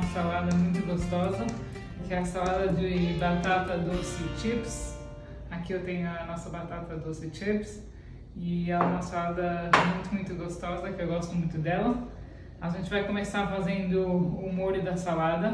salada muito gostosa, que é a salada de batata doce chips. Aqui eu tenho a nossa batata doce chips e é uma salada muito gostosa, que eu gosto muito dela. A gente vai começar fazendo o molho da salada.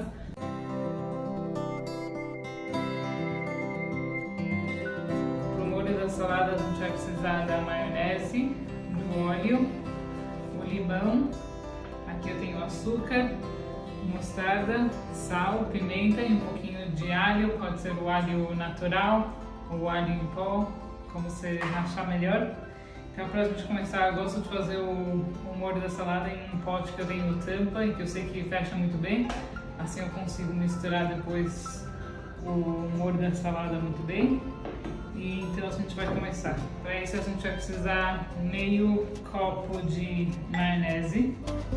Para o molho da salada a gente vai precisar da maionese, do óleo, o limão. Aqui eu tenho açúcar, mostarda, sal, pimenta e um pouquinho de alho. Pode ser o alho natural ou o alho em pó, como você achar melhor. Então, para a gente começar, eu gosto de fazer o molho da salada em um pote que eu tenho tampa e que eu sei que fecha muito bem. Assim eu consigo misturar depois o molho da salada muito bem. E então a gente vai começar. Para isso a gente vai precisar meio copo de maionese.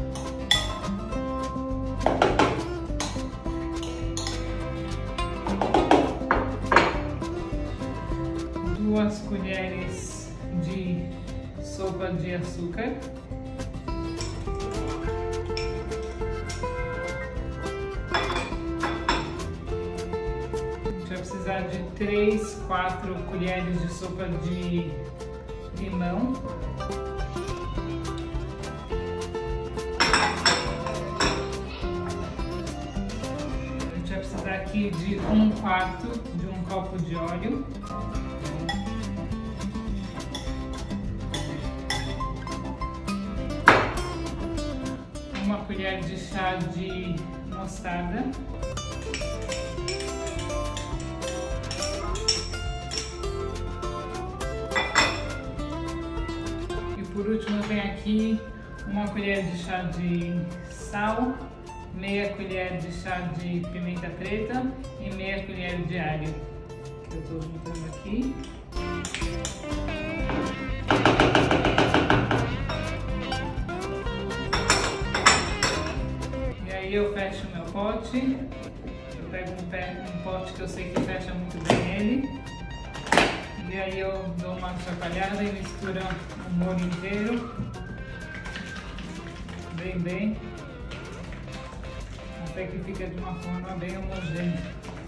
2 colheres de sopa de açúcar. A gente vai precisar de 3, 4 colheres de sopa de limão. A gente vai precisar aqui de 1/4 de um copo de óleo. Uma colher de chá de mostarda. E por último eu tenho aqui uma colher de chá de sal, meia colher de chá de pimenta preta e meia colher de alho, que eu estou juntando aqui. Aí eu fecho o meu pote, eu pego um pote que eu sei que fecha muito bem ele, e aí eu dou uma chacoalhada e misturo o molho inteiro, bem, até que fica de uma forma bem homogênea.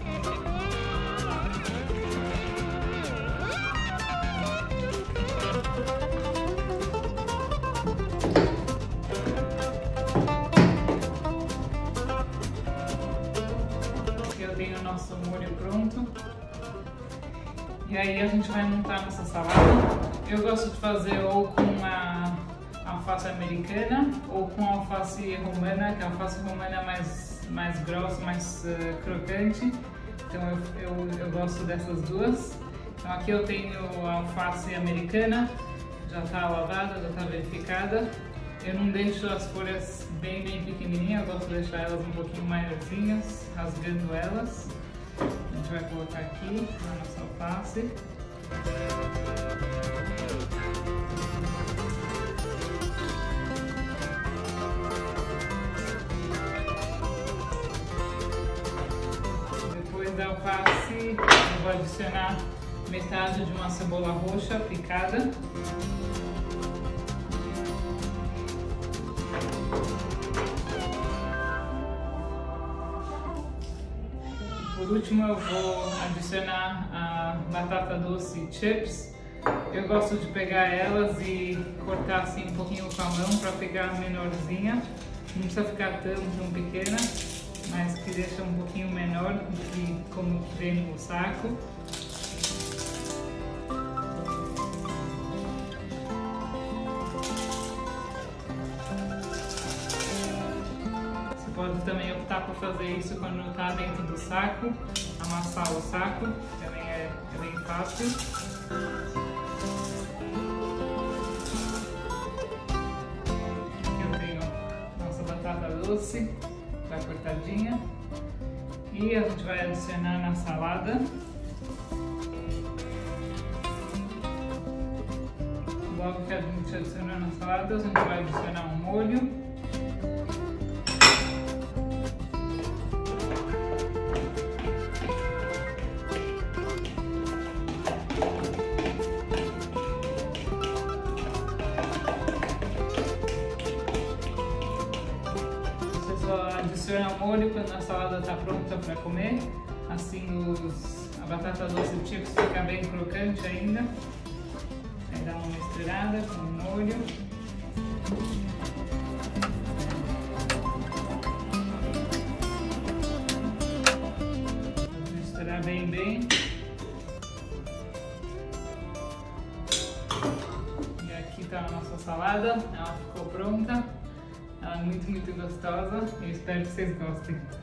O nosso molho pronto. E aí a gente vai montar nossa salada. Eu gosto de fazer ou com a alface americana ou com a alface romana, que a alface romana é mais grossa, mais crocante. Então eu gosto dessas duas. Então aqui eu tenho a alface americana, já está lavada, já está verificada. Eu não deixo as folhas bem pequenininhas, eu gosto de deixar elas um pouquinho maiorzinhas, rasgando elas. A gente vai colocar aqui na nossa alface. Depois da alface, eu vou adicionar metade de uma cebola roxa picada. Por último eu vou adicionar a batata doce chips. Eu gosto de pegar elas e cortar assim um pouquinho com a mão para pegar menorzinha. Não precisa ficar tão pequena, mas que deixa um pouquinho menor do que como vem no saco. Pode também optar por fazer isso quando está dentro do saco, amassar o saco, também é bem fácil. Aqui eu tenho nossa batata doce, já cortadinha, e a gente vai adicionar na salada. Logo que a gente adicionar na salada, a gente vai adicionar um molho. misturar o molho quando a salada está pronta para comer. Assim a batata doce e chips fica bem crocante ainda. Aí dá uma misturada com o molho. Misturar bem. E aqui está a nossa salada, ela ficou pronta. Ela é muito gostosa e eu espero que vocês gostem.